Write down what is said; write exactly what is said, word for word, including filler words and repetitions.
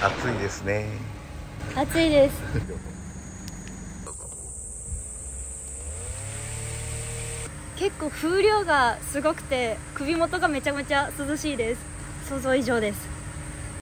暑いですね。 暑いです。結構風量がすごくて首元がめちゃめちゃ涼しいです。想像以上です。